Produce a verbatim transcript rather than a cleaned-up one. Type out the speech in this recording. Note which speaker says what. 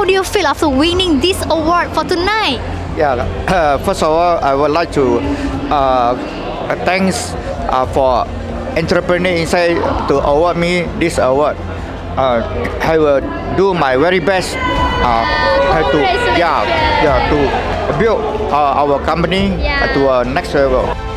Speaker 1: how do you feel after winning this award for tonight?
Speaker 2: Yeah, uh, first of all, I would like to uh, thanks uh, for entrepreneur inside to award me this award. Uh, I will do my very best uh, to yeah, yeah to build uh, our company
Speaker 1: yeah.
Speaker 2: to a next level.